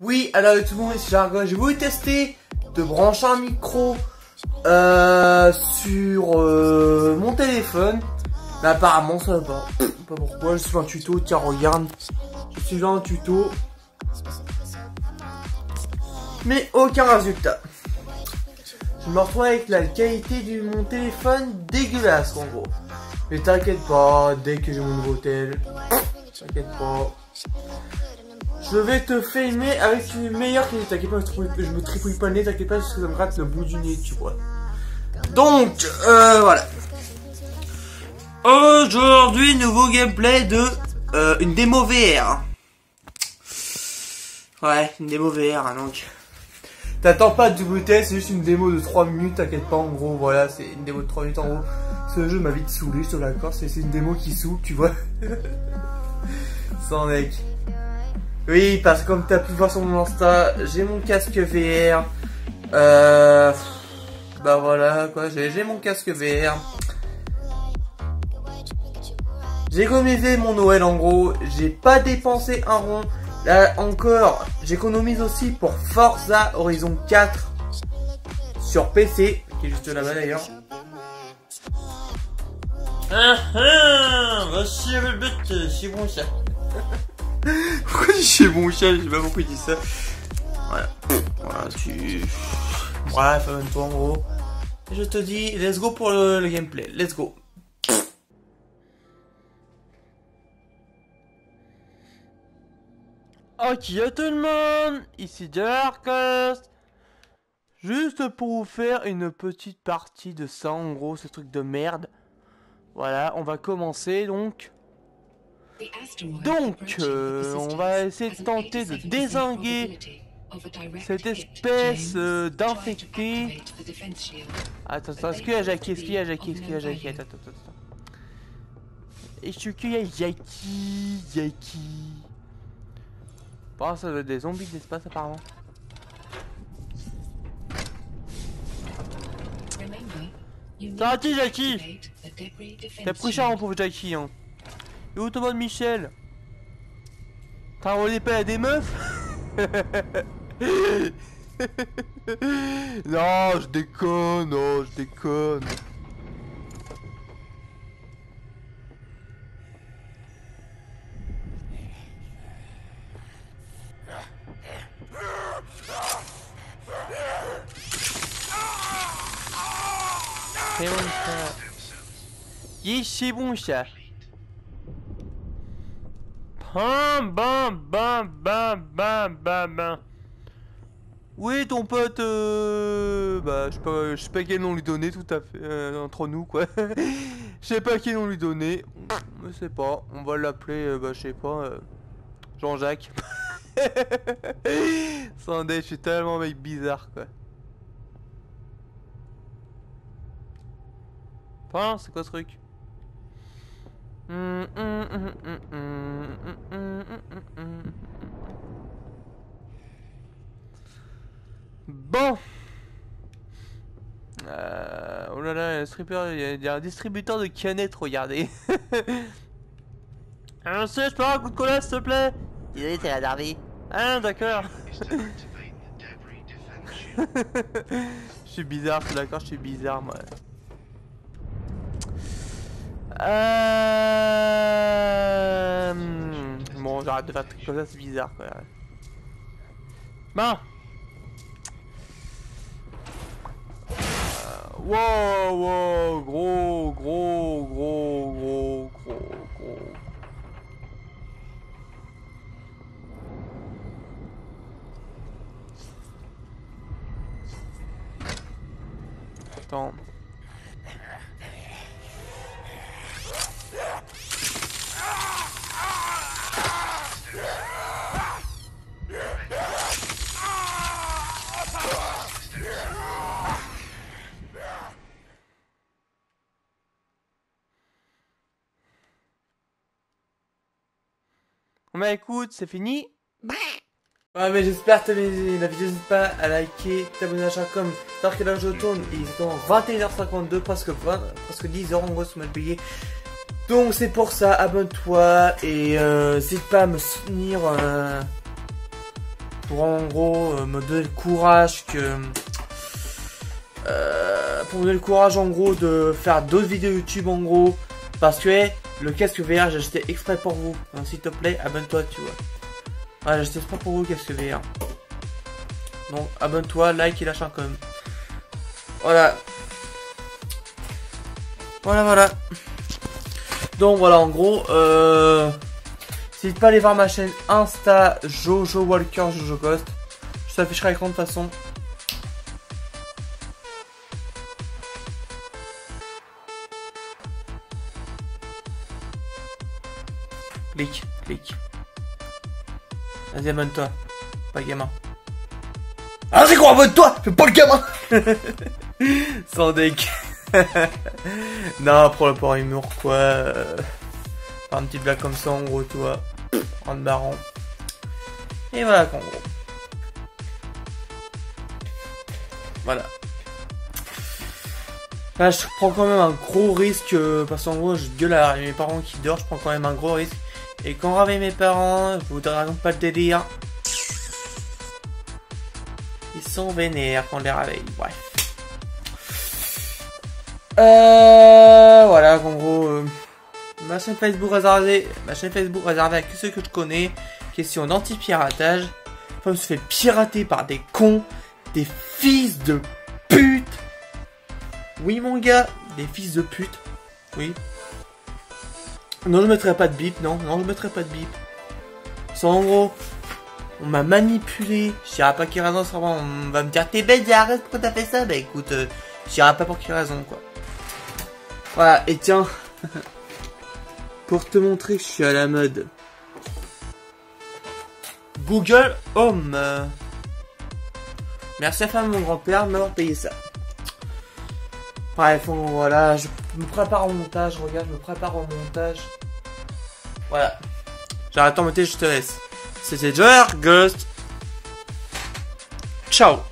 Oui, alors tout le monde, c'est Jargon. Je vais vous tester de brancher un micro sur mon téléphone. Mais apparemment ça va pas. Pas pourquoi, je suis un tuto, tiens regarde. Je suis dans un tuto. Mais aucun résultat. Je me retrouve avec la qualité de mon téléphone dégueulasse en gros. Mais t'inquiète pas, dès que j'ai mon nouveau tel, t'inquiète pas. Je vais te filmer avec une meilleure qualité. T'inquiète pas, je me tripouille pas le nez, t'inquiète pas, parce que ça me rate le bout du nez, tu vois. Donc, voilà. Aujourd'hui, nouveau gameplay de une démo VR. Ouais, une démo VR, donc. T'attends pas de double test, c'est juste une démo de 3 minutes, t'inquiète pas, en gros, voilà, c'est une démo de 3 minutes en gros. Ce jeu m'a vite saoulé, je te l'accorde, c'est une démo qui saoule, tu vois. Sans mec. Oui, parce que comme t'as pu voir sur mon Insta, j'ai mon casque VR. Bah voilà, quoi, j'ai mon casque VR. J'ai économisé mon Noël en gros, j'ai pas dépensé un rond. Là encore, j'économise aussi pour Forza Horizon 4 sur PC, qui est juste là-bas d'ailleurs. Voici le but, c'est bon ça. Pourquoi c'est bon chat? Je sais pas pourquoi il dit ça. Voilà, voilà, bref, abonne-toi en gros. Et je te dis, let's go pour le gameplay, let's go. Ok à tout le monde, ici Darkest. Juste pour vous faire une petite partie de ça, en gros, ce truc de merde. Voilà, on va commencer donc. On va essayer de tenter de dézinguer cette espèce d'infecté. Attends, est-ce qu'il y a Jackie? Attends. Est-ce qu'il y a Jackie? Bon, ça doit être des zombies de l'espace apparemment. Ça va qui Jackie? T'as pris cher pour Jackie hein. Et où ton mode Michel? T'as envoyé pas à des meufs? Non, je déconne, C'est bon ça. Yes, c'est bon ça. Bam. Oui, ton pote, bah, je sais pas quel nom lui donner tout à fait, entre nous, quoi. Je sais pas quel nom lui donner. Je sais pas, on va l'appeler, bah, je sais pas, Jean-Jacques. Sans dé, je suis tellement mec bizarre, quoi. Enfin, c'est quoi ce truc? Bon. Oh là là, un stripper, il y a un distributeur de canettes, regardez. Je peux avoir un coup de cola s'il te plaît? Désolé, t'es la Darby. Ah d'accord. Je suis bizarre, je suis d'accord, je suis bizarre moi. Bon, j'arrête de faire des trucs comme ça, c'est bizarre quoi. Bon. Wow, gros. Attends. Bah écoute, c'est fini. Ouais mais j'espère que t'as aimé la vidéo, n'hésite pas à liker, t'abonner à chaque com. Alors que là je tourne, il est en 21h52, presque 10h en gros sur ma billet. Donc c'est pour ça, abonne-toi et n'hésite pas à me soutenir pour en gros me donner le courage que pour me donner le courage en gros de faire d'autres vidéos YouTube en gros, parce que le casque VR j'ai acheté exprès pour vous, donc s'il te plaît abonne-toi, tu vois. Ouais, j'ai acheté exprès pour vous le casque VR, donc abonne-toi, like et lâche un com. Voilà. Voilà. Donc voilà, en gros, n'hésite pas à aller voir ma chaîne Insta, Jojo Walker, Jojo Ghost. Je t'afficherai à l'écran de toute façon. Clique. Vas-y, abonne-toi. Pas gamin. Ah, c'est quoi, abonne-toi! Fais pas le gamin! Sans deck. Non, pour le port humour, quoi. Faire une petite blague comme ça, en gros, toi. En te marrant. Et voilà, en gros. Voilà. Là, je prends quand même un gros risque, parce qu'en gros, je gueule à mes parents qui dorment, je prends quand même un gros risque. Et quand on réveille mes parents, je vous raconte pas le délire. Ils sont vénères quand on les réveille, bref. Voilà, en gros, ma chaîne Facebook réservée à que ceux que je connais. Question d'anti-piratage. Femme se fait pirater par des cons, des fils de pute. Oui, mon gars, des fils de pute. Oui. Non, je mettrai pas de bip, non, je mettrai pas de bip. C'est en gros, on m'a manipulé. Je dirais pas qu'il raison, on va me dire t'es bête, arrête, pourquoi t'as fait ça? Bah écoute, je dirais pas pour qu'il raison, quoi. Voilà, et tiens, pour te montrer que je suis à la mode, Google Home. Merci à femme mon grand-père de m'avoir payé ça. Bref, voilà, je me prépare au montage, regarde, je me prépare au montage. Voilà. J'arrête en monter, je te laisse. C'était Jojo Ghost. Ciao.